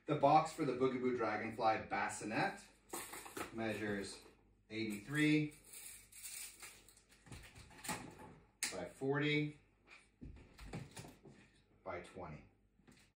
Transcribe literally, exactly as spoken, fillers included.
The box for the Bugaboo Dragonfly Bassinet measures eighty-three by forty by twenty.